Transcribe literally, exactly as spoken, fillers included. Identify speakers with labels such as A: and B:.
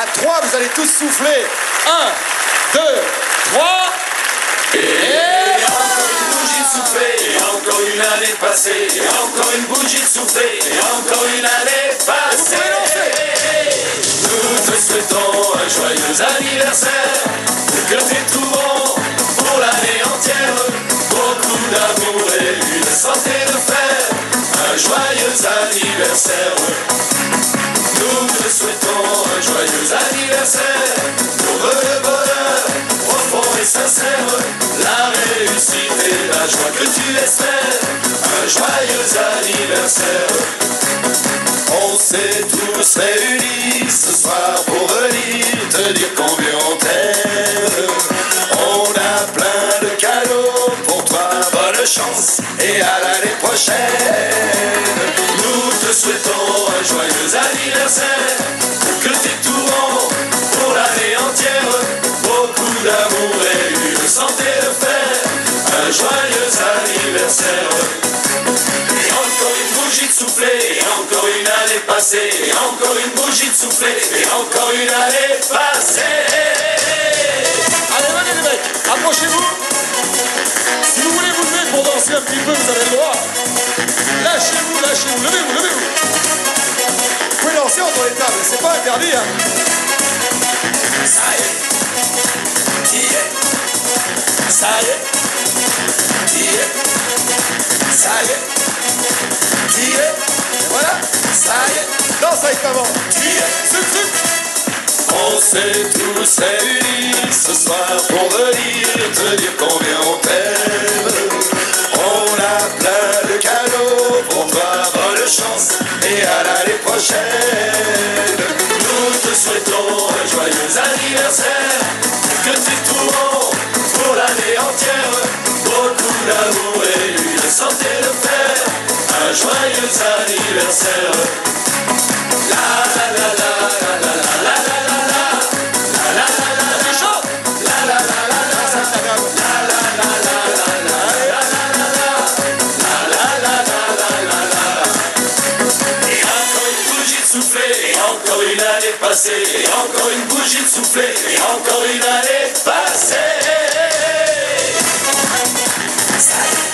A: À trois, vous allez tous souffler. Un, deux, trois.
B: Et encore une bougie de soufflée, et encore une année passée, et encore une bougie de soufflée, et encore une année passée. Nous te souhaitons un joyeux anniversaire, que t'aies tout bon pour l'année entière, beaucoup d'amour et une santé de fer, un joyeux anniversaire. Nous te souhaitons un joyeux anniversaire, pour le bonheur profond et sincère, la réussite et la joie que tu espères, un joyeux anniversaire. On s'est tous réunis ce soir pour venir te dire combien on t'aime. On a plein de cadeaux pour toi, bonne chance et à l'année prochaine. Nous te souhaitons un joyeux anniversaire, que t'aies tout bon pour l'année entière, beaucoup d'amour et une santé de fer, un joyeux anniversaire. Et encore une bougie de soufflée, et encore une année passée, et encore une bougie de soufflée, et encore une année passée.
A: Allez, venez les mecs, approchez-vous. Si vous voulez vous lever pour danser un petit peu, vous avez le droit. Lâchez-vous, lâchez-vous, levez-vous, levez-vous. Vous pouvez danser entre les tables, c'est pas interdit, hein.
B: Ça y est, qui est, ça y est, qui est, ça y est, qui est,
A: Et voilà,
B: ça y est,
A: danse avec maman.
B: qui est.
A: Sup, sup.
B: On s'est tous réunis ce soir pour venir te dire combien on t'aime. On a plein de cadeaux pour toi, bonne chance et à l'année prochaine. Nous te souhaitons un joyeux anniversaire, que t'aies tout bon pour l'année entière, beaucoup d'amour et une santé de fer, un joyeux anniversaire. La la la la la la la la la. Et encore une année passée, et encore une bougie de soufflée, et encore une année passée. Ça y est.